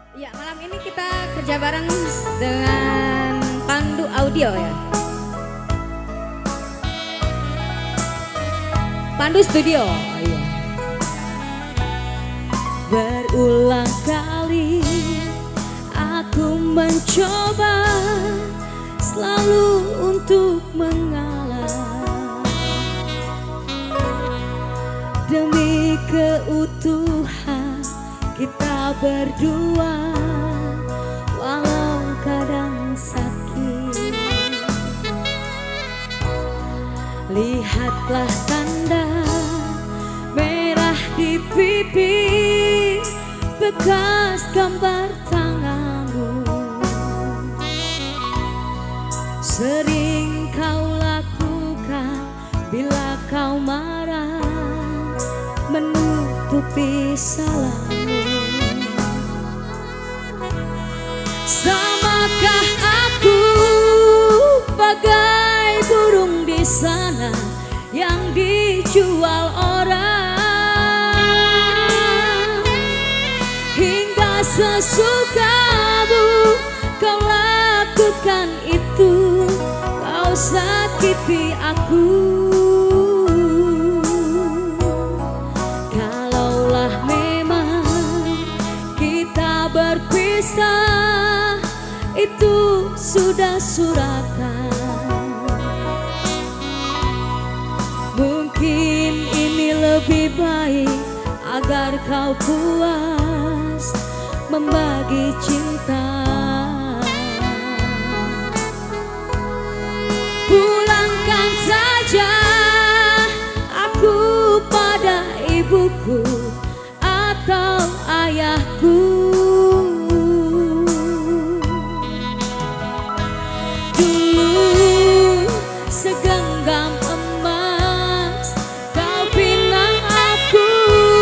Ya, malam ini kita kerja bareng dengan Pandu Audio ya. Pandu Studio. Oh, iya. Berulang kali aku mencoba selalu untuk mengalah demi keutuhan kita berdua, walau kadang sakit. Lihatlah tanda merah di pipi, bekas gambar tanganmu. Sering kau lakukan bila kau marah, menutupi salahmu. Samakah aku bagai burung di sana yang dijual orang, hingga sesukamu kau lakukan itu, kau sakiti aku. Kalaulah memang kita berpisah, itu sudah suratan. Mungkin ini lebih baik agar kau puas membagi cinta. Pulangkan saja aku pada ibuku atau ayahku. Dulu segenggam emas kau pinang aku.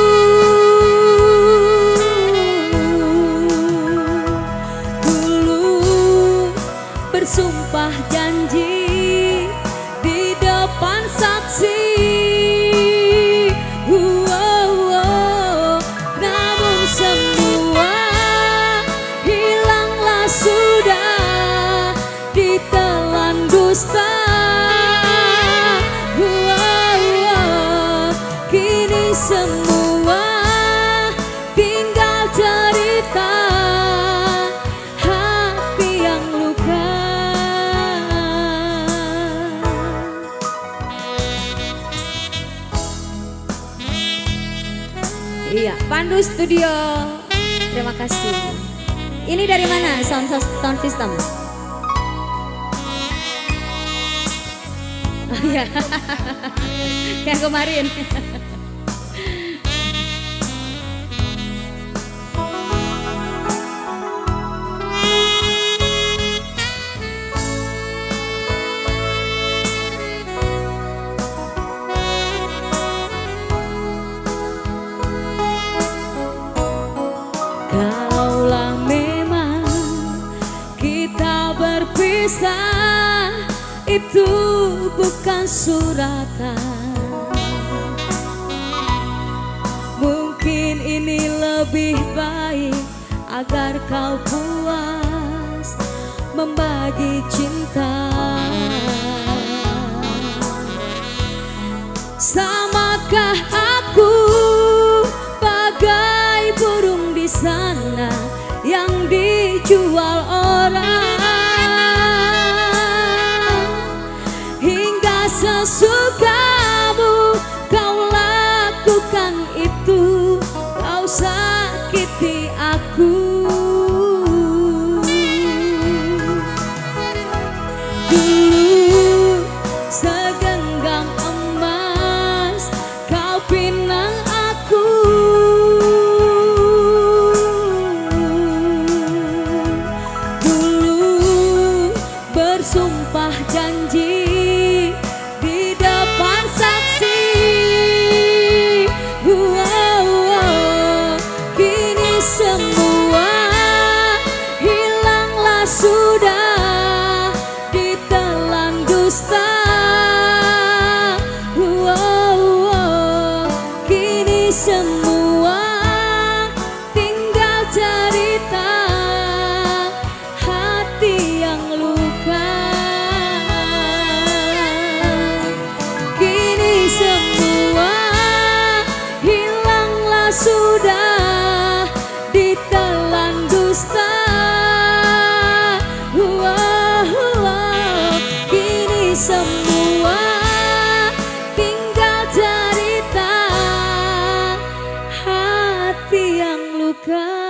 Dulu bersumpah janji di depan saksi. Namun semua hilanglah sudah ditelan dusta. Kini semua tinggal cerita hati yang luka. Iya, Pandu Studio. Terima kasih. Ini dari mana sound system? Oh iya. Yang kemarin. Kalaulah memang kita berpisah, itu bukan suratan. Mungkin ini lebih baik agar kau puas membagi cinta. Samakah aku bagai burung di sana yang dijual orang, hingga sesukamu kau lakukan itu, kau sakiti aku. Dulu segenggam emas kau pinang aku. Dulu bersumpah janji di depan saksi. Kini semua hilanglah sudah ditelan dusta. Kini semua tinggal cerita semua, tinggal cerita hati yang luka.